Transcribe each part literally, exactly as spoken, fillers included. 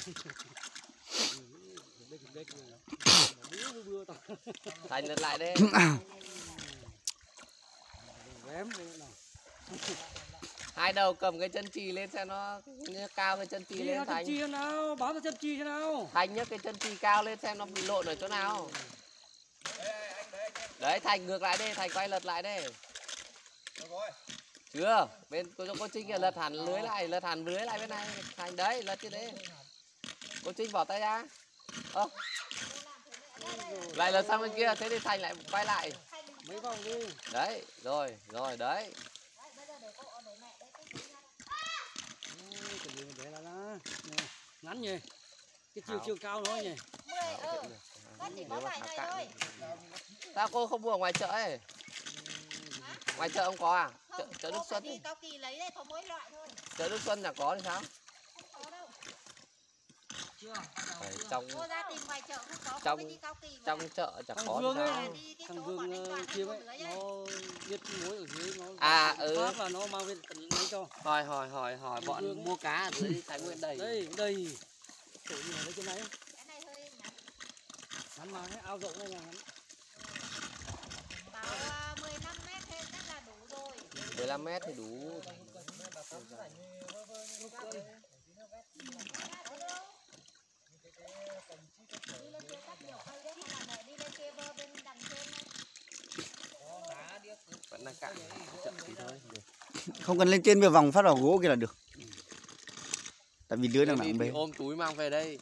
Thành lật lại đây. Hai đầu cầm cái chân chì lên xem nó cao cái chân chì lên Thành. Chân chì nào, bám vào chân chì thế nào. Thành nhấc cái chân chì cao lên xem nó bị lộn ở chỗ nào. Đấy Thành ngược lại đây, Thành quay lật lại đây. Chưa, bên cô cô Trinh kìa, lật hẳn lưới lại, lật hẳn lưới lại bên này. Thành đấy, lật trên đấy. Cô Trinh bỏ tay ra. Ơ. Lại lật sang bên kia, thế thì Thành lại quay lại. Mấy vòng đi. Đấy, rồi, rồi đấy. Ngắn nhỉ. Cái chiều chiều cao nó nhỉ. Nếu mà thả cạn. Sao cô không mua ở ngoài chợ ấy? Ngoài chợ không có à? Chợ, chợ Đức Xuân. Cao Kỳ lấy đây có mỗi loại thôi. Chợ Đức Xuân là có thì sao? Không có đâu. Chưa. Trong Cô ra tìm ngoài chợ không có, trong mới đi Cao Kỳ. Trong chợ chẳng thằng có Vương thì sao? ấy, thằng Vương kia ấy, nó biết mối ở dưới nó. À ừ. Phát là nó mang về lấy cho. Hỏi hỏi hỏi hỏi bọn Vương mua cá ở dưới Thái Nguyên đầy. Đây, đây. Chỗ gì này trên này? Cái này hơi ngắn. Ngắn mà ao rộng này là ngắn. Bảo mười lăm mét thêm chắc là đủ rồi. mười lăm mét thì đủ. Vẫn đang cạn chậm tí thôi. Không cần lên trên, vừa vòng phát vào gỗ kia là được. Tại vì lưới đang nặng bề. Ôm túi mang về đây.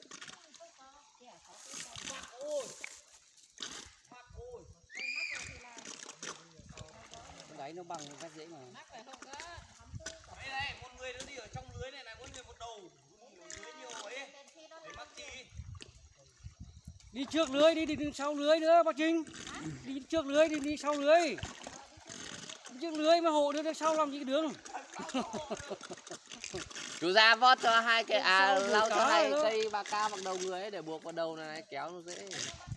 Đấy nó bằng rất dễ mà. Đây này, một người nó đi ở trong lưới này này, mỗi người một đầu. Lưới nhiều ấy. Để mắc gì? Đi trước lưới đi, đi, đi sau lưới nữa bác Trinh. Đi trước lưới đi, đi sau lưới. Đi trước lưới mà hộ đưa đến sau làm gì cái đường. Chú ra vót cho hai cái à lau cho hai cây ba cao bằng đầu người ấy để buộc vào đầu này kéo nó dễ.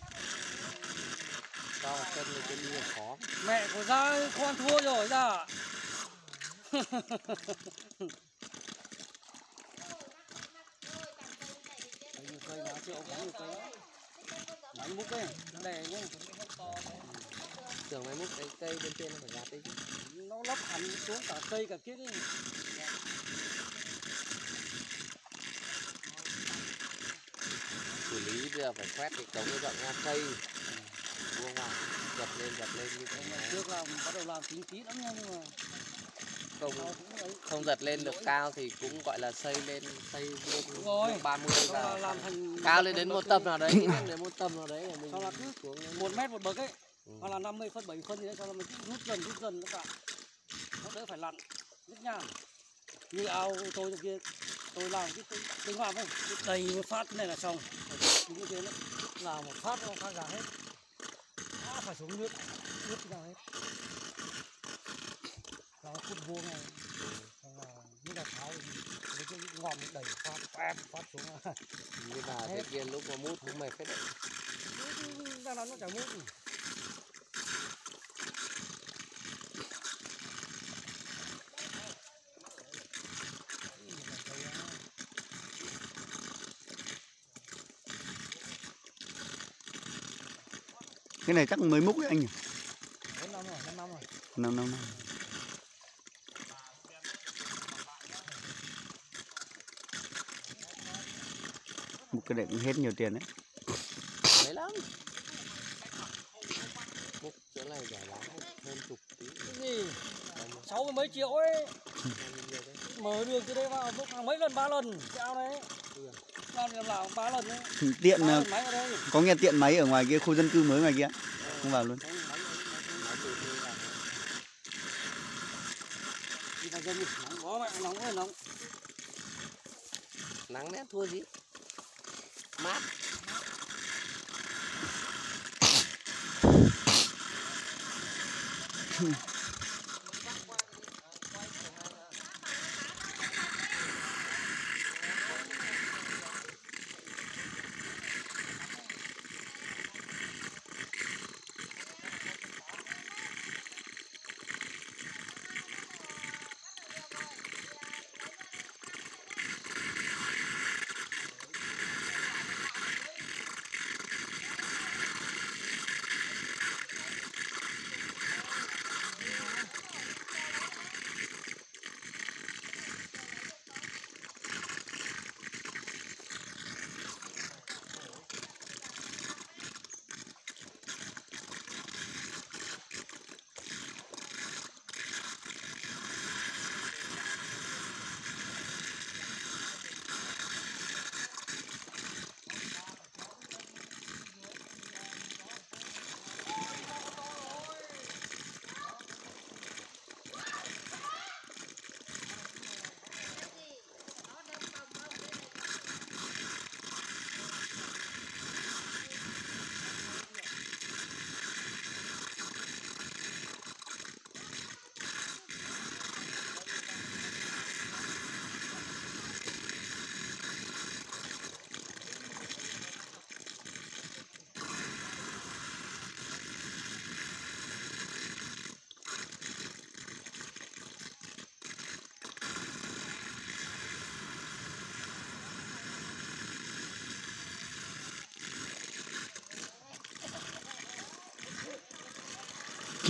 Cho vào chân lên trên đi là khó. Mẹ của ra không ăn thua rồi ra. Nhiều cây mà chưa ống nhiều cây. Máy múc ấy, nó đè nhá. Tưởng máy múc cái cây bên trên nó phải gạt đi chứ. Nó lấp hẳn xuống cả cây cả kiết ấy. Xử lý bây giờ phải quét cái cống cái dọn ra cây. Buông vào, dập lên dập lên như thế này. Trước là bắt đầu làm kín kít lắm nha, nhưng mà không không giật lên được cao thì cũng gọi là xây lên xây lên ba mươi và làm thành cao lên đến một tầm nào đấy, đến một tầm nào đấy mình sau là cứ xuống một mét một bậc ấy, ừ. Hoặc là năm mươi phân bảy phân gì đấy, sau là mình cứ rút dần rút dần nó cả nó đỡ phải lặn rất nhàn. Như ao tôi trong kia tôi làm cái tính hoạt ấy, đầy một phát cái này là xong, đúng như thế đấy, làm một phát nó phát ra hết, à, phải xuống nước nước cái nào hết. Nó phút vuông này, là như là tháo với cái ngọn đẩy phát phát phát xuống như là thế kia lúc mà mút cũng mệt phết đấy. Ra nó chả mút. Cái này chắc mới múc đấy anh nhỉ? bốn năm rồi, năm năm rồi. năm năm năm. Một cái này cũng hết nhiều tiền đấy. Mấy lắm. Múc chỗ này rẻ lắm, hơn chục tí. Cái gì? Sáu mươi mấy triệu ấy. Mở đường từ đây vào múc hàng mấy lần, ba lần cái ao này. Làm làm nào ba lần đấy. Tiện có nghe tiện máy ở ngoài kia khu dân cư mới ngoài kia. Không vào luôn. Đi vào dân đi, nóng quá mẹ, nóng ơi nóng. Nắng nét thua gì? Mát.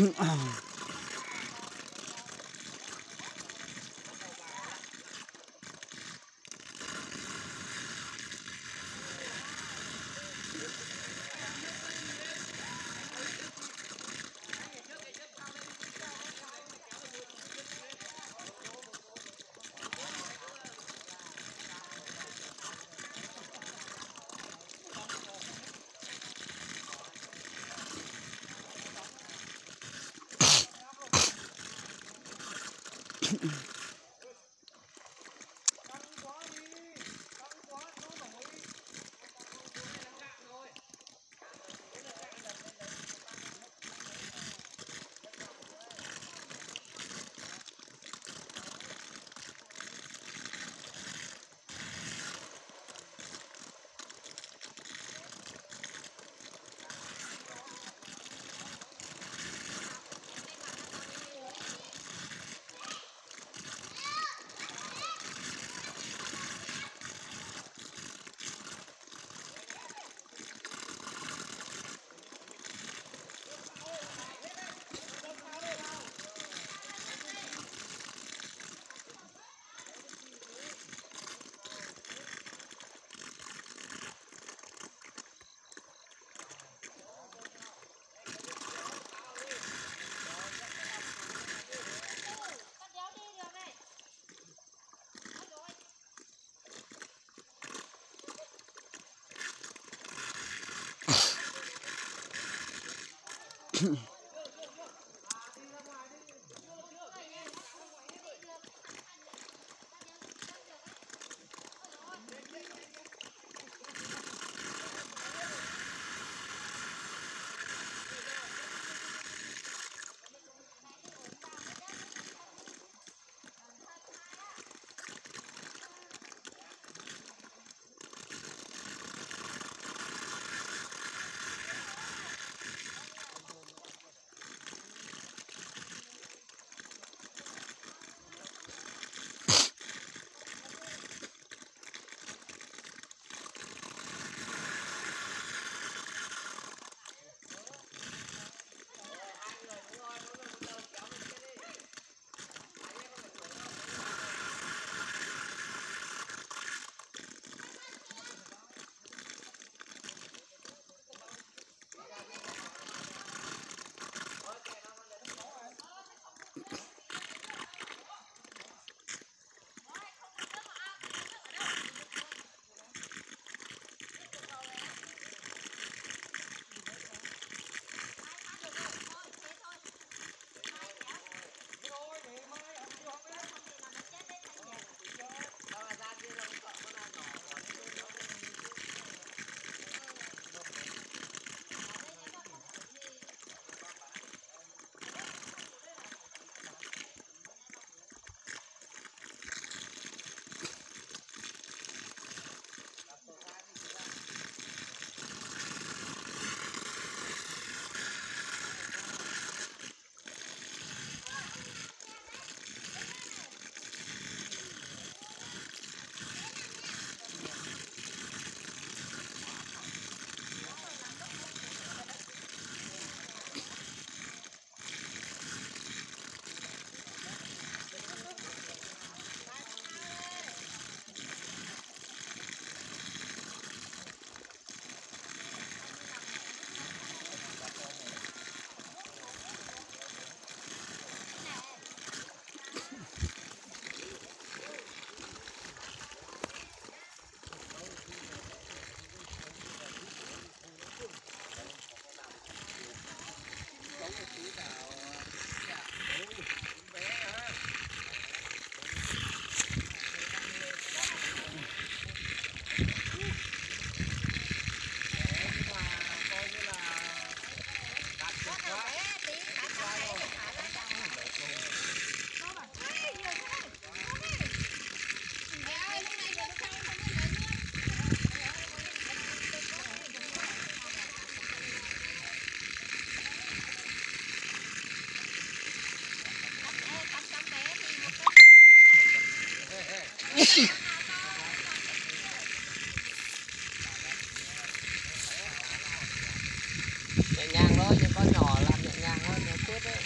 Nhẹ nhàng thôi, những con nhỏ làm nhẹ nhàng thôi, nó chết đấy.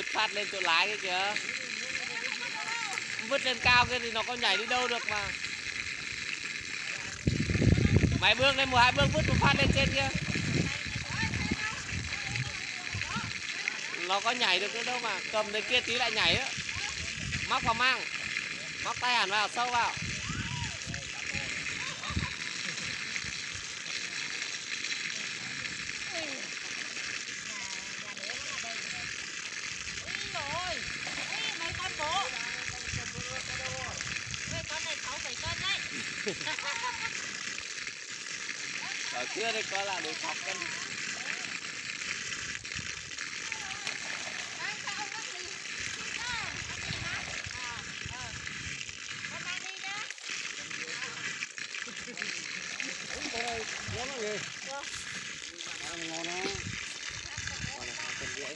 vứt phát lên chỗ lái cái kìa. Vứt lên cao kia thì nó có nhảy đi đâu được mà. Mày bước lên một hai bước vứt một phát lên trên kia. Nó có nhảy được nữa đâu mà. Cầm đến kia tí lại nhảy á. Móc vào mang. Móc tay hẳn vào, sâu vào. Rồi. Ê, mấy con bố. Ê, con này sáu bảy cân đấy. Ở kia đây coi lại để sọc cân. Đấy, sao ông bắt gì? Ờ, bắt gì hả? Ờ, ờ. Con mang đi nhá. Con này ngon lắm gì? Được. Ăn ngon á. Con này hai cân rưỡi.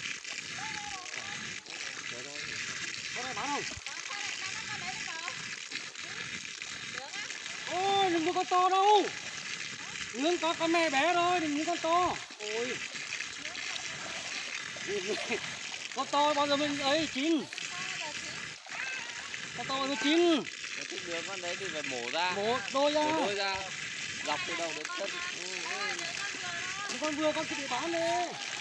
Con này bán không? Con sao lại cho nó con đấy vào? Được á. Ôi, đừng mua con to đâu. Nướng có con này bé thôi, đừng mua con to. Ôi. Con to bao giờ mình ấy chín. Con to mới chín. Nếu thích nướng con đấy thì phải mổ ra. Một đôi ra. Mổ đôi ra. Dọc từ đầu đến chân. Ừ, ừ. Con vừa con sẽ bị bán đi.